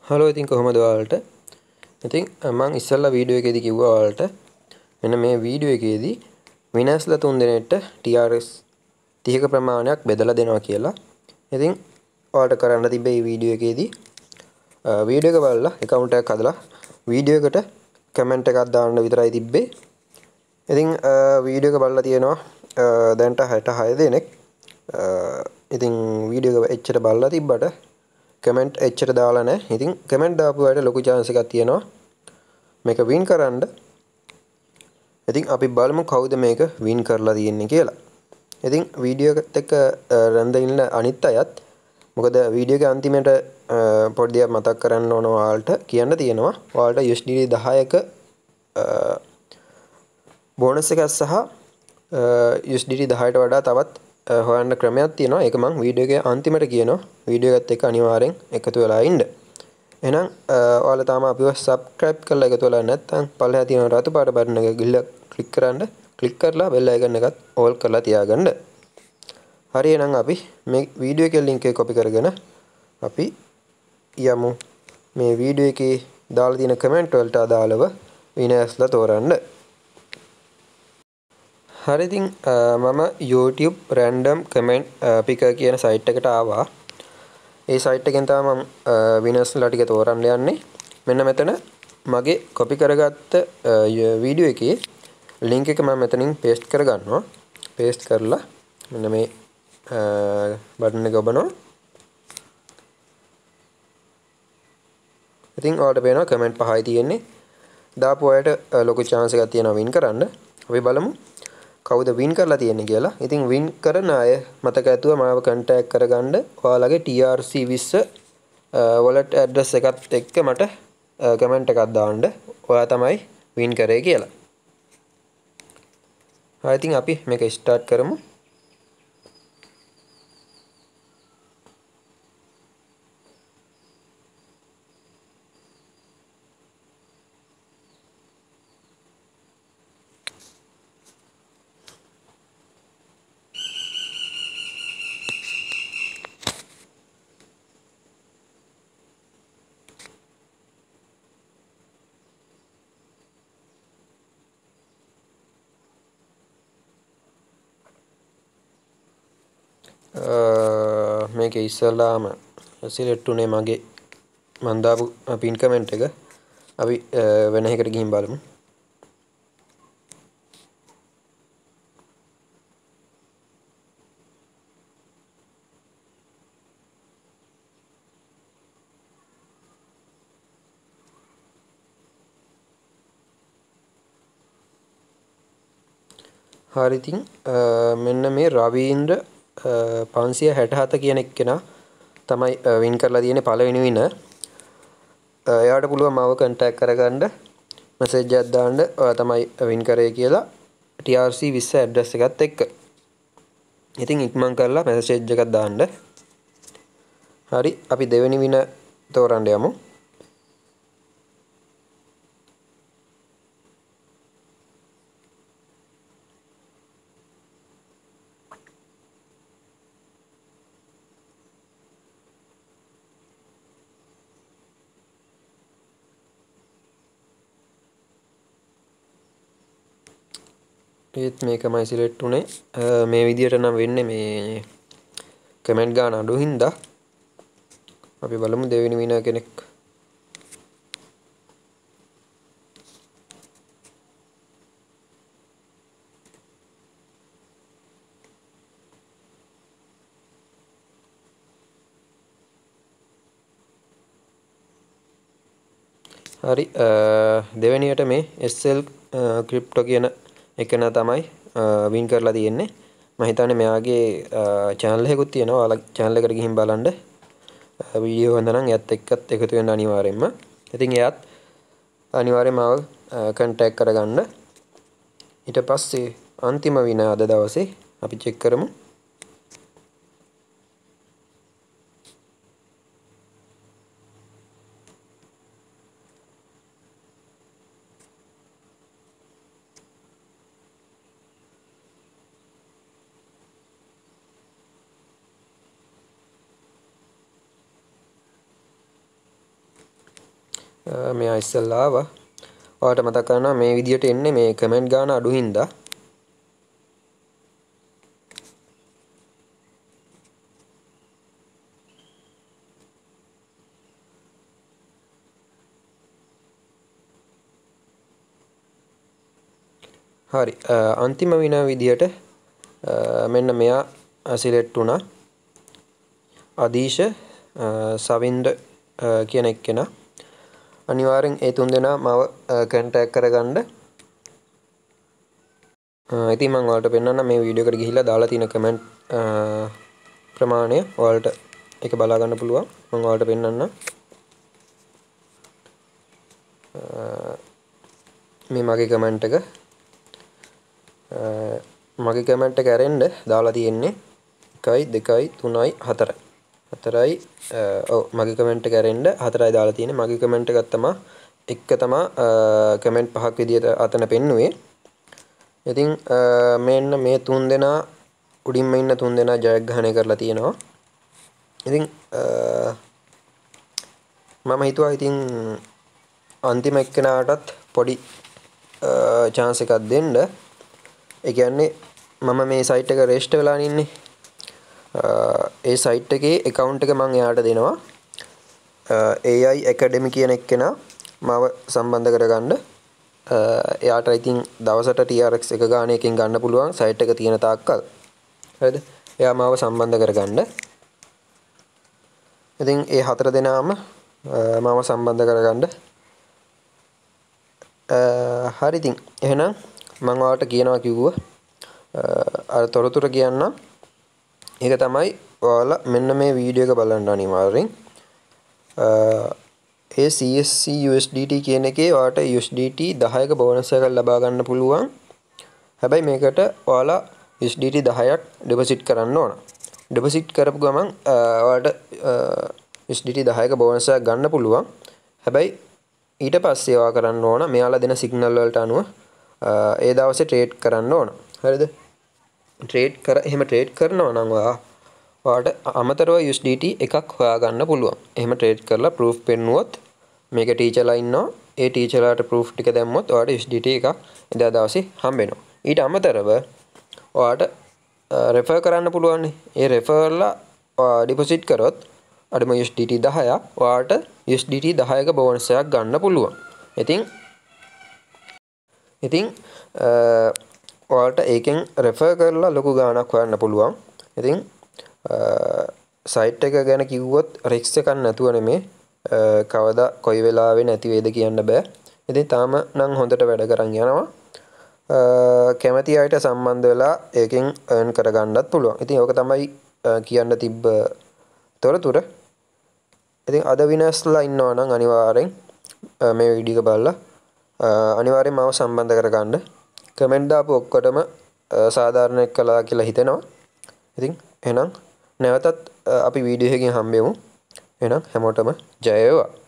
Hello ඉතින් කොහොමද ඔයාලට? ඉතින් මම ඉස්සෙල්ලා වීඩියෝ එකේදී කිව්වා ඔයාලට මෙන්න මේ වීඩියෝ එකේදී විනාස්ලා 3 දිනෙට TRS 30ක ප්‍රමාණයක් බෙදලා දෙනවා කියලා. ඉතින් ඔයාලට කරන්න තිබ්බේ මේ වීඩියෝ එකේදී වීඩියෝ එක බලලා account එකක් හදලා වීඩියෝ එකට කමෙන්ට් එකක් දාන්න විතරයි තිබ්බේ. ඉතින් වීඩියෝ එක බලලා තියෙනවා දැන්ට 66 දෙනෙක්. ඉතින් වීඩියෝ එක එච්චර බලලා තිබ්බට කමෙන්ට් එච්චර දාලා නැහැ. ඉතින් කමෙන්ට් දාපු අයට ලොකු chance එකක් තියෙනවා මේක වින් කරන්න. ඉතින් අපි බලමු කවුද මේක වින් කරලා තියෙන්නේ කියලා. ඉතින් වීඩියෝ එකත් එක්ක රැඳ ඉන්න අනිත් අයත් මොකද වීඩියෝ එකේ අන්තිමට පොඩි දෙයක් මතක් කරන්න ඕන ඔයාලට කියන්න තියෙනවා. ඔයාලට USDT 10ක බෝනස් එකක් සහ USDT 10ට වඩා තවත් හොයන්න ක්‍රමයක් තියෙනවා. ඒක මම වීඩියෝ එකේ අන්තිමට කියනවා. වීඩියෝ එකත් එක්ක අනිවාර්යෙන් එකතු වෙලා ඉන්න. එහෙනම් ඔයාලා තාම අපිව subscribe කරලා එකතු වෙලා නැත්නම් පල්ලෙහා තියෙන රතු පාට බටන් එක ගිහලා ක්ලික් කරන්න. ක්ලික් කරලා bell icon එකත් all කරලා තියාගන්න. හරි එහෙනම් අපි මේ වීඩියෝ එකේ link එක copy කරගෙන අපි යමු මේ වීඩියෝ එකේ දාලා තියෙන comment වලට අදාළව විනාස්ලා තෝරන්න. හරි ඉතින් මම YouTube random comment picker කියන site එකට ආවා. ඒ site එකෙන් තමයි මම විනර්ස්ලා ටික තෝරන්න යන්නේ. මෙන්න මෙතන මගේ copy කරගත්ත වීඩියෝ එකේ link එක මම මෙතනින් paste කරගන්නවා. paste කරලා මෙන්න මේ බටන් එක ඔබනවා. ඉතින් ඔයාලට පේනවා comment 5යි තියෙන්නේ. දාපු අයට ලොකු chance එකක් තියෙනවා win කරන්න. අපි බලමු කවුද වින් කරලා තියෙන්නේ කියලා. ඉතින් වින් කරන අය මතක ඇතුව මාව contact කරගන්න. ඔයාලගේ TRC 20 wallet address එකත් එක්ක මට comment එකක් දාන්න. ඔයා තමයි වින් කරේ කියලා. හරි ඉතින් අපි මේක start කරමු. මේක ඉස්සලාම සිලෙක්ට් උනේ මගේ මන් දාපු පින් කමෙන්ට් එක. අපි වෙන එකකට ගිහින් බලමු. හරි ඉතින් මෙන්න මේ රවීන්ද්‍ර 567 කියන එක්කෙනා තමයි වින් කරලා තියෙන්නේ පළවෙනි වින. එයාට පුළුවන් මාව contact කරගන්න message එකක් දාන්න ඔයා තමයි වින් කරේ කියලා TRC 20 address එකත් එක්ක. ඉතින් ඉක්මන් කරලා message එකක් දාන්න. හරි අපි දෙවෙනි වින තෝරන්න යමු. ඒත් මේකමයි සිලෙක්ට් උනේ. මේ විදියට නම් වෙන්නේ මේ කමෙන්ට් ගන්න අඩු හින්දා. අපි බලමු දෙවෙනි විනර් කෙනෙක්. හරි දෙවෙනියට මේ SL ක්‍රිප්ටෝ කියන එකනා තමයි වින් කරලා තියෙන්නේ. මම හිතන්නේ මෙයාගේ channel එකකුත් තියෙනවා. ඔයාලා channel එකට ගිහින් බලන්න. වීඩියෝ හොඳ නම් එයත් එක්කත් එකතු වෙන්න අනිවාර්යෙන්ම. ඉතින් එයාත් අනිවාර්යෙන්ම ආව contact කරගන්න. ඊට පස්සේ අන්තිම වින අද දවසේ අපි check කරමු. මෙයා ඉස්සෙල්ලා ආවා. ඔයාලට මතක කරනවා මේ විදියට එන්නේ මේ කමෙන්ට් ගාන අඩු හින්දා. හරි අන්තිම වින විදියට මෙන්න මෙයා සිලෙක්ට් වුණා. අදීශ සවින්ද කියන එක්කෙනා. අනිවාර්යෙන් ඒ තුන් දෙනා මාව කන්ටැක්ට් කරගන්න. ඉතින් මම ඔයාලට පෙන්නන්න මේ වීඩියෝ එකට ගිහිල්ලා දාලා තියෙන කමෙන්ට් ප්‍රමාණය ඔයාලට ඒක බලා ගන්න පුළුවන්. මම ඔයාලට පෙන්නන්න. මේ මගේ කමෙන්ට් එක මගේ කමෙන්ට් එක ඇරෙන්න දාලා තියෙන්නේ 1 2 3 4යි. 4යි ඔව් මගේ කමෙන්ට් එක ඇරෙන්න 4යි දාලා තියෙන්නේ. මගේ කමෙන්ට් එකක් තමයි කමෙන්ට් පහක් විදියට අතන පෙන්නුවේ. ඉතින් මෙන්න මේ තුන් දෙනා උඩින්ම ඉන්න තුන් දෙනා ජයග්‍රහණය කරලා තියෙනවා. ඉතින් මම හිතුවා ඉතින් අන්තිම එක්කෙනාටත් පොඩි chance එකක් දෙන්න. ඒ කියන්නේ මම මේ site එක register වෙලා ඉන්නේ. ඒ site එකේ account එක මම එයාට දෙනවා. AI Academy කියන එක්කෙනා මාව සම්බන්ධ කරගන්න. එයාට ඉතින් දවසට TRX එක ගාණයකින් ගන්න පුළුවන් site එක තියෙන තාක්කල්. හරිද? එයා මාව සම්බන්ධ කරගන්න. ඉතින් ඒ හතර දෙනාම මාව සම්බන්ධ කරගන්න. හරි ඉතින් එහෙනම් මම ඔයාලට කියනවා කිව්වා අර තොරතුරු කියන්න. ඒක තමයි ඔයාලා මෙන්න මේ වීඩියෝ එක බලන්න අනිවාර්යෙන්. ඒ CSC USDT කියන එකේ ඔයාලට USDT 10ක බෝනස් එකක් ලබා ගන්න පුළුවන්. හැබැයි මේකට ඔයාලා USDT 10ක් ඩෙපොසිට් කරන්න ඕන. ඩෙපොසිට් කරපු ගමන් ඔයාලට USDT 10ක බෝනස් එකක් ගන්න පුළුවන්. හැබැයි ඊට පස්සේ ඔයා කරන්න ඕන මෙයාලා දෙන සිග්නල් වලට අනුව ඒ දවසේ ට්‍රේඩ් කරන්න ඕන. හරිද? එහෙම ට්‍රේඩ් කරනවා නම් ඔයාට අමතරව USDT එකක් හොයාගන්න පුළුවන්. එහෙම ට්‍රේඩ් කරලා ප්‍රූෆ් පෙන්නුවොත් මේක ටීචර්ලා ඉන්නවා. ඒ ටීචර්ලාට ප්‍රූෆ් ටික දැම්මොත් ඔයාට USDT එකක් එදා දවසේ හම්බ වෙනවා. ඊට අමතරව ඔයාට රෙෆර් කරන්න පුළුවන්. ඒ රෙෆර්ලා ඩිපොසිට් කරොත් අඩුම USDT 10ක් ඔයාට USDT 10ක බෝනස් එකක් ගන්න පුළුවන්. ඉතින් ඔයාලට ඒකෙන් රෙෆර් කරලා ලොකු ගාණක් හොයන්න පුළුවන්. ඉතින් සයිට් එක ගැන කිව්වොත් රිස්ක් එකක් නැතුව නෙමේ කවදා කොයි වෙලාවෙ නැති වේද කියන්න බෑ. ඉතින් තාම නම් හොඳට වැඩ කරන් යනවා. කැමති අයට සම්බන්ධ වෙලා ඒකෙන් earn කරගන්නත් පුළුවන්. ඉතින් ඕක තමයි කියන්න තිබ්බ තොරතුර. ඉතින් අද විනස්ලා ඉන්නවා නම් අනිවාර්යෙන් මේ වීඩියෝ එක බලලා අනිවාර්යෙන් මාව සම්බන්ධ කරගන්න. කමෙන්ට් දාපු ඔක්කොටම සාධාරණ කළා කියලා හිතෙනවා. ඉතින් එහෙනම් නැවතත් අපි වීඩියෝ එකකින් හම්බෙමු. එහෙනම් හැමෝටම ජය වේවා.